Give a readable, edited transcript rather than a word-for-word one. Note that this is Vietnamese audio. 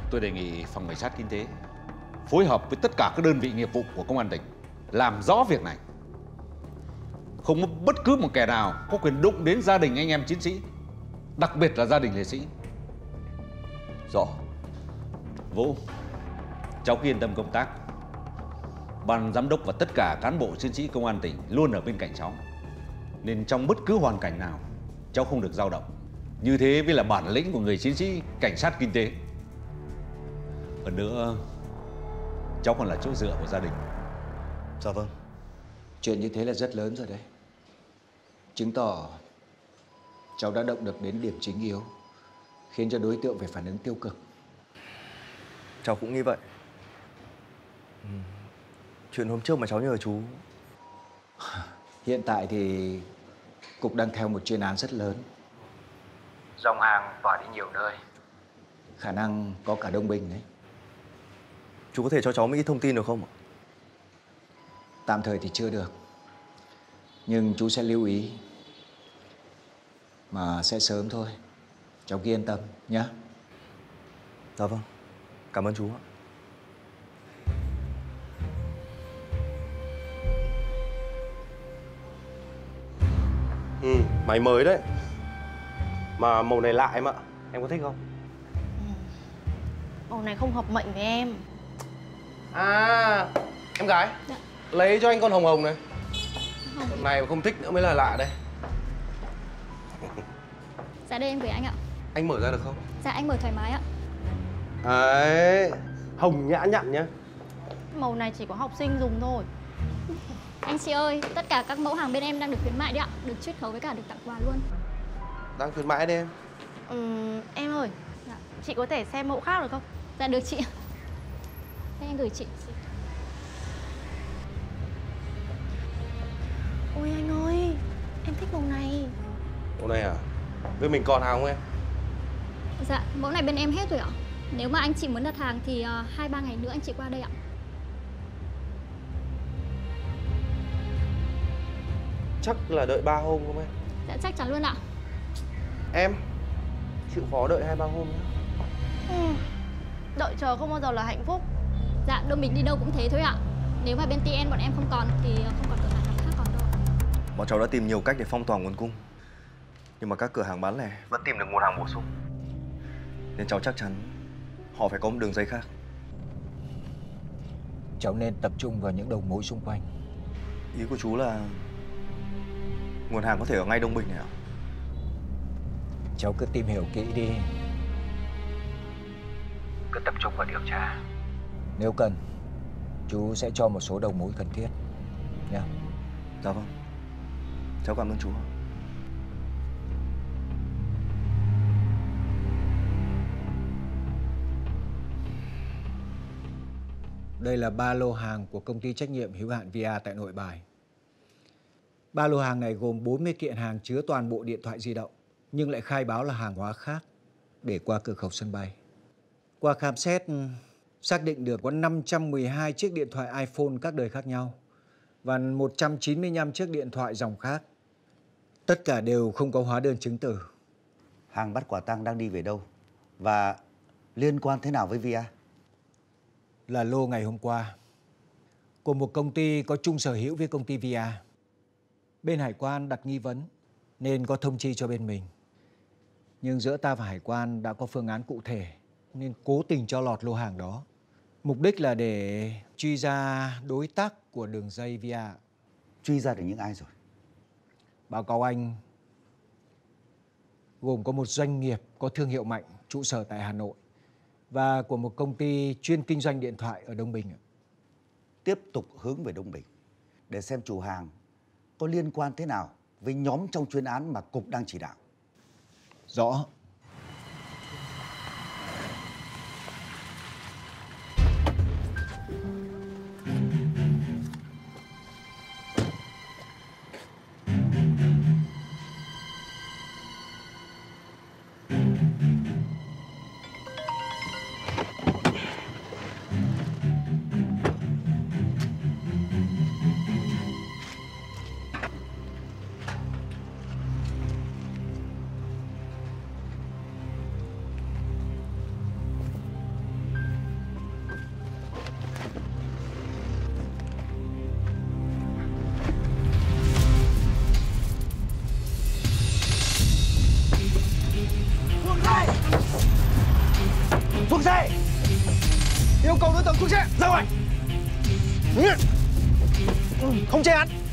Tôi đề nghị phòng cảnh sát kinh tế phối hợp với tất cả các đơn vị nghiệp vụ của công an tỉnh làm rõ việc này. Không có bất cứ một kẻ nào có quyền đụng đến gia đình anh em chiến sĩ, đặc biệt là gia đình liệt sĩ. Rõ. Vũ, cháu cứ yên tâm công tác. Ban giám đốc và tất cả cán bộ chiến sĩ công an tỉnh luôn ở bên cạnh cháu, nên trong bất cứ hoàn cảnh nào cháu không được dao động. Như thế mới là bản lĩnh của người chiến sĩ cảnh sát kinh tế. Hơn nữa, cháu còn là chỗ dựa của gia đình. Dạ vâng. Chuyện như thế là rất lớn rồi đấy. Chứng tỏ cháu đã động được đến điểm chính yếu, khiến cho đối tượng phải phản ứng tiêu cực. Cháu cũng nghĩ vậy. Chuyện hôm trước mà cháu nhờ chú. Hiện tại thì cục đang theo một chuyên án rất lớn. Dòng hàng tỏa đi nhiều nơi, khả năng có cả Đông Bình đấy. Chú có thể cho cháu một ít thông tin được không ạ? Tạm thời thì chưa được, nhưng chú sẽ lưu ý. Mà sẽ sớm thôi, cháu cứ yên tâm nhé. Dạ vâng, cảm ơn chú ạ. Máy mới đấy. Mà màu này lạ em ạ. Em có thích không? Màu này không hợp mệnh với em. À, em gái. Dạ. Lấy cho anh con hồng hồng này. Con này mà không thích nữa mới là lạ đây. Dạ đây em gửi anh ạ. Anh mở ra được không? Dạ anh mở thoải mái ạ. Đấy, hồng nhã nhặn nhá. Màu này chỉ có học sinh dùng thôi. Anh chị ơi, tất cả các mẫu hàng bên em đang được khuyến mại đấy ạ. Được chiết khấu với cả được tặng quà luôn. Đang khuyến mãi đấy em. Em ơi, Dạ. chị có thể xem mẫu khác được không? Dạ được chị. Đây anh gửi chị. Ôi anh ơi, em thích màu này. Màu này à? Bên mình còn hàng không em? Dạ, mẫu này bên em hết rồi ạ. Nếu mà anh chị muốn đặt hàng thì 2-3 ngày nữa anh chị qua đây ạ. Chắc là đợi 3 hôm không em? Dạ chắc chắn luôn ạ. Em chịu khó đợi 2-3 hôm nhé. Đợi chờ không bao giờ là hạnh phúc. Dạ, Đông Bình đi đâu cũng thế thôi ạ. Nếu mà bên TN bọn em không còn thì không còn cửa hàng nào khác còn đâu ạ. Bọn cháu đã tìm nhiều cách để phong tỏa nguồn cung, nhưng mà các cửa hàng bán lẻ vẫn tìm được nguồn hàng bổ sung. Nên cháu chắc chắn họ phải có một đường dây khác. Cháu nên tập trung vào những đầu mối xung quanh. Ý của chú là nguồn hàng có thể ở ngay Đông Bình này ạ? Cháu cứ tìm hiểu kỹ đi. Cứ tập trung vào điều tra. Nếu cần, chú sẽ cho một số đầu mối cần thiết nha. Dạ vâng, cháu cảm ơn chú. Đây là ba lô hàng của công ty trách nhiệm hữu hạn VIA tại Nội Bài. Ba lô hàng này gồm 40 kiện hàng chứa toàn bộ điện thoại di động, nhưng lại khai báo là hàng hóa khác để qua cửa khẩu sân bay. Qua khám xét, xác định được có 512 chiếc điện thoại iPhone các đời khác nhau và 195 chiếc điện thoại dòng khác. Tất cả đều không có hóa đơn chứng từ. Hàng bắt quả tang đang đi về đâu? Và liên quan thế nào với VIA? Là lô ngày hôm qua của một công ty có chung sở hữu với công ty VIA. Bên hải quan đặt nghi vấn nên có thông chi cho bên mình. Nhưng giữa ta và hải quan đã có phương án cụ thể nên cố tình cho lọt lô hàng đó. Mục đích là để truy ra đối tác của đường dây VIA. Truy ra được những ai rồi? Báo cáo anh, gồm có một doanh nghiệp có thương hiệu mạnh, trụ sở tại Hà Nội và của một công ty chuyên kinh doanh điện thoại ở Đông Bình. Tiếp tục hướng về Đông Bình để xem chủ hàng có liên quan thế nào với nhóm trong chuyên án mà cục đang chỉ đạo. Rõ. Xuống xe. Yêu cầu đối tượng xuống xe. Ra ngoài. Không che án.